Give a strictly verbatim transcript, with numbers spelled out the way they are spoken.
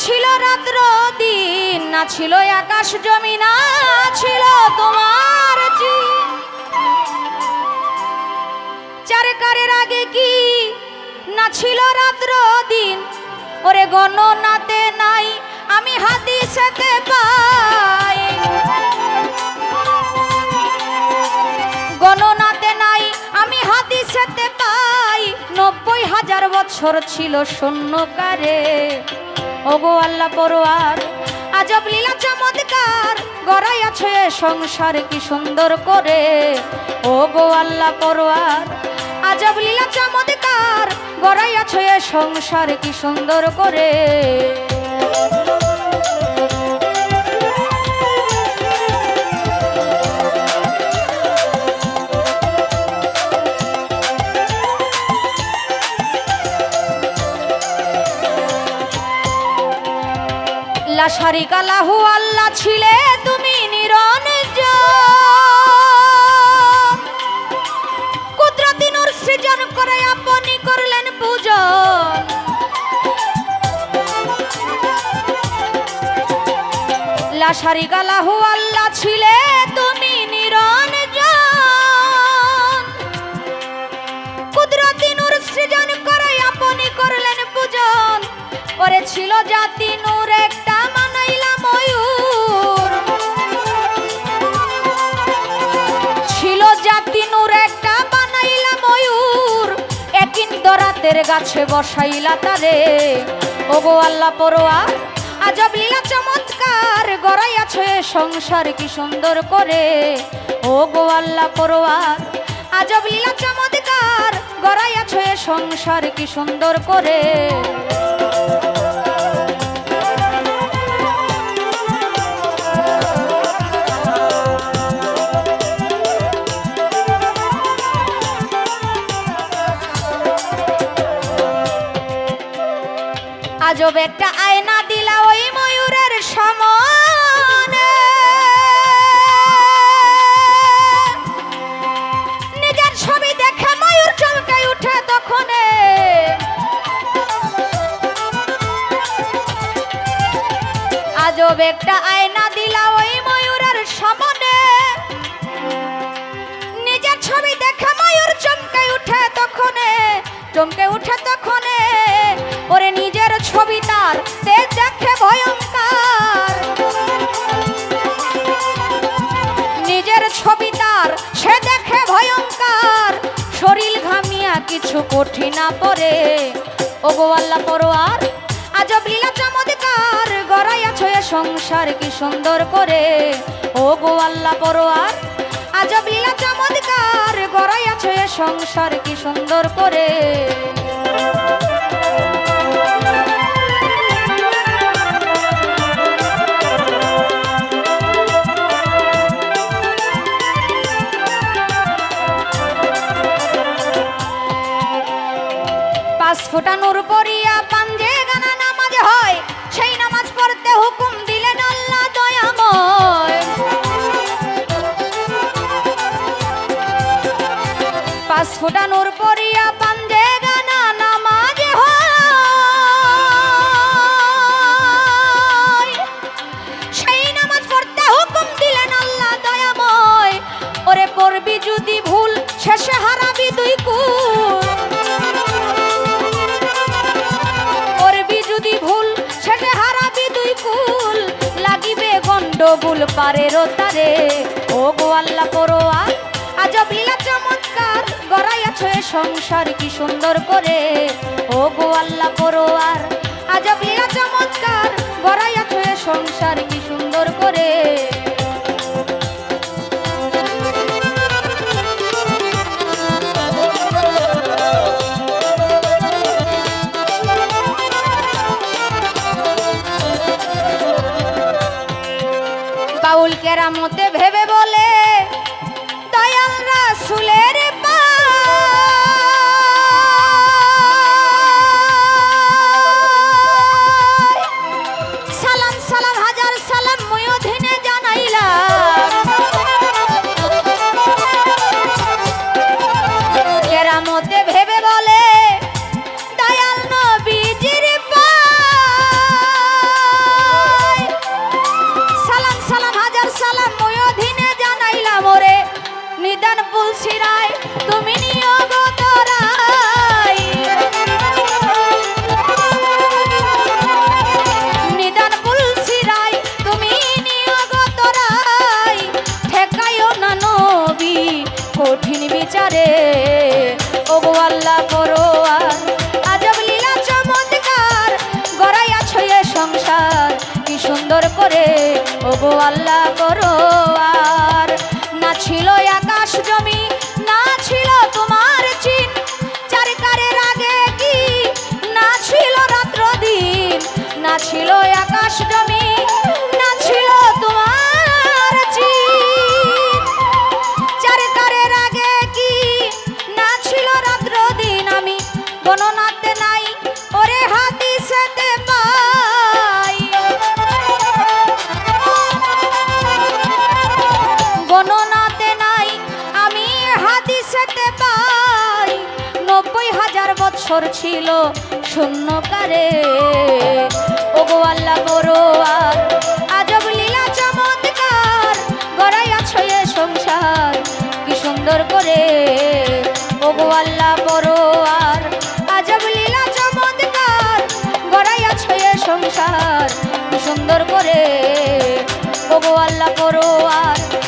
ছিল রাত্র দিন, না ছিল আকাশ জমি, না ছিল তোমার জিন। চারকারের আগে কি না ছিল রাত্র দিন, ওরে গণনাতে নাই আমি হাদিসেতে পাই। গণনাতে নাই আমি হাদিসেতে পাই, নব্বই হাজার বছর ছিল শূন্যকারে। ওগো আল্লাহ পরোয়ার আজব লীলা চমৎকার, গড়াই আছে সংসার কি সুন্দর করে। ওগো আল্লাহ পরোয়ার আজব লীলা চমৎকার, গড়াই আছে সংসার কি সুন্দর করে। লা শারিকা লাহু আল্লাহ ছিলে তুমি নিরঞ্জন, কুদরতি নূর সৃজন করে আপনি করলেন পূজন। লা শারিকা লাহু আল্লাহ ছিলে তুমি নিরঞ্জন, কুদরতি নূর সৃজন করে আপনি করলেন পূজন। ওরে ছিল জাতি নূর একটা মানাইলা ময়ূর, ছিল জাতি নূর একটা বানাইলা ময়ূর, একিন দরাতের গাছে বসাইলা তারে। ওগো আল্লাহ পরোয়ার আজব লীলা চমৎকার, গড়াই আছে সংসার কি সুন্দর করে। ওগো আল্লাহ পরোয়ার আজব লীলা চমৎকার, গড়াই আছে সংসার কি সুন্দর করে। আজব একটা আয়না দিলা ওই ময়ূরের সামনে, নিজের ছবি দেখে ময়ূর চমকে উঠে তখনে। আজব একটা আয়না দিলা ওই ময়ূরের সামনে, নিজের ছবি দেখে ময়ূর চমকে উঠে তখনে, চমকে উঠে তখনে। ওরে নিজের ছবি তার তেজ দেখে ভয়ঙ্কর, নিজের ছবি তার সে দেখে ভয়ঙ্কর, শরীর ঘামিয়া কিছু কঠিনা পরে। ওগো আল্লাহ পরোয়ার আজব লীলা চমৎকার, গড়াই আছে সংসার কি সুন্দর করে। ওগো আল্লাহ পরোয়ার আজব লীলা চমৎকার, গড়াই আছে সংসার কি সুন্দর করে। পাঁচ ফোঁটা নূর পড়িয়া পাঞ্জে গানা নামাজ হয়, সেই নামাজ পড়তে হুকুম দিলেন আল্লাহ দয়াময়। পাঁচ ফোঁটা নূর পড়িয়া পাঞ্জে গানা নামাজ হয়, সেই নামাজ পড়তে হুকুম দিলেন আল্লাহ দয়াময়। ওরে পড়বি যদি ভুল শেষে হারাবি দুই কুল, গন্ডগোল পারের তারে। ওগো আল্লাহ পরোয়ার আজব লীলা চমৎকার, গড়াই আছে সংসার কি সুন্দর করে। ওগো আল্লাহ পরোয়ার আজব লীলা চমৎকার, গড়াই আছে সংসার কি সুন্দর করে। বাউল কেরামতে ভেবে বলে দয়াল রাসূলের সালাম সালাম হাজার সালাম ময় অধীনে জানাইলাম। কেরামতে ভেবে বলে দয়াল নবীজির পায় পুলসিরায় তুমি নিয়োগ তরাই নিদান পুলসিরায় তুমি নিয়োগ তরাই ঠেকাইও না নবী কঠিন বিচারে ওগো আল্লাহ পরোয়ার আজব লীলা চমৎকার গড়াইয়াছো এ সংসার কি সুন্দর করে ওগো আল্লাহ পরোয়ার না ছিল আকাশ জমি না ছিল তোমার চিন চারকারের আগে কি না ছিল রাত্র দিন না ছিল আকাশ জমি না ছিল তোমার চিন চারকারের আগে কি না ছিল রাত্র দিন আমি গণনাতে নাই ওরে হাদিসেতে পাই গণনাতে নাই আমি হাদিসেতে পাই নব্বই হাজার বছর ছিল শূন্যকারে ওগো আল্লাহ পরোয়ার আজব লীলা চমৎকার গড়াইয়াছো এ সংসার কি সুন্দর করে ওগো আল্লাহ পরোয়ার আজব লীলা চমৎকার গড়াইয়াছো এ সংসার কি সুন্দর করে ওগো আল্লাহ পরোয়ার